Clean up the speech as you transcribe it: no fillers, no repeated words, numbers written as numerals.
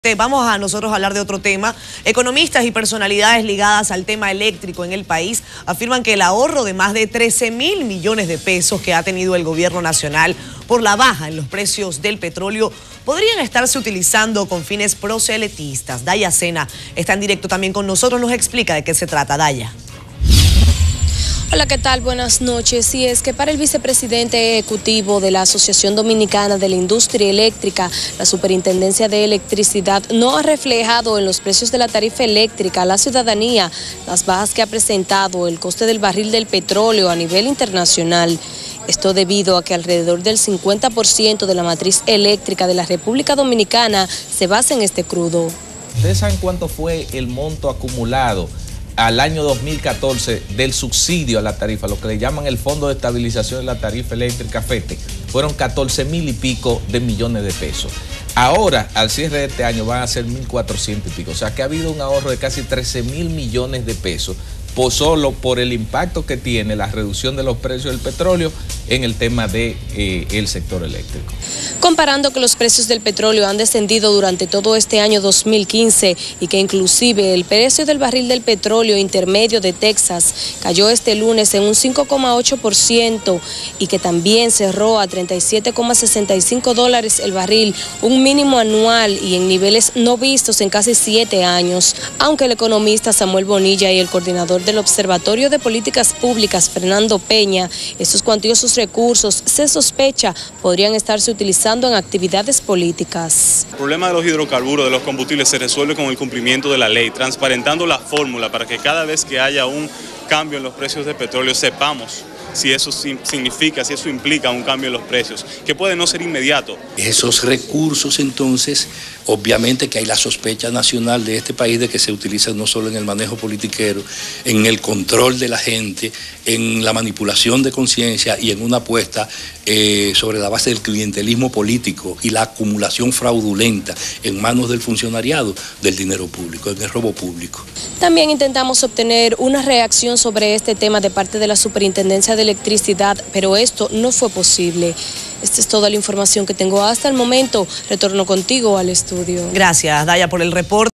Vamos a nosotros hablar de otro tema. Economistas y personalidades ligadas al tema eléctrico en el país afirman que el ahorro de más de 13.000 millones de pesos que ha tenido el gobierno nacional por la baja en los precios del petróleo podrían estarse utilizando con fines proselitistas. Daya Sena está en directo también con nosotros, nos explica de qué se trata. Daya. Hola, ¿qué tal? Buenas noches. Sí, es que para el vicepresidente ejecutivo de la Asociación Dominicana de la Industria Eléctrica, la Superintendencia de Electricidad no ha reflejado en los precios de la tarifa eléctrica a la ciudadanía las bajas que ha presentado el coste del barril del petróleo a nivel internacional. Esto debido a que alrededor del 50% de la matriz eléctrica de la República Dominicana se basa en este crudo. ¿Ustedes saben cuánto fue el monto acumulado al año 2014 del subsidio a la tarifa, lo que le llaman el Fondo de Estabilización de la Tarifa Eléctrica, FETE? Fueron 14.000 y pico de millones de pesos. Ahora, al cierre de este año, van a ser 1.400 y pico. O sea que ha habido un ahorro de casi 13.000 millones de pesos, solo por el impacto que tiene la reducción de los precios del petróleo en el tema del sector eléctrico. Comparando que los precios del petróleo han descendido durante todo este año 2015 y que inclusive el precio del barril del petróleo intermedio de Texas cayó este lunes en un 5,8% y que también cerró a $37,65 el barril, un mínimo anual y en niveles no vistos en casi 7 años, aunque el economista Samuel Bonilla y el coordinador del Observatorio de Políticas Públicas, Fernando Peña, estos cuantiosos recursos se sospecha podrían estarse utilizando en actividades políticas. El problema de los hidrocarburos, de los combustibles, se resuelve con el cumplimiento de la ley, transparentando la fórmula para que cada vez que haya un cambio en los precios del petróleo sepamos si eso significa, si eso implica un cambio en los precios, que puede no ser inmediato. Esos recursos, entonces, obviamente que hay la sospecha nacional de este país de que se utilizan no solo en el manejo politiquero, en el control de la gente, en la manipulación de conciencia y en una apuesta sobre la base del clientelismo político y la acumulación fraudulenta en manos del funcionariado del dinero público, en el robo público. También intentamos obtener una reacción sobre este tema de parte de la Superintendencia de Electricidad, pero esto no fue posible. Esta es toda la información que tengo hasta el momento. Retorno contigo al estudio. Gracias, Daya, por el reporte.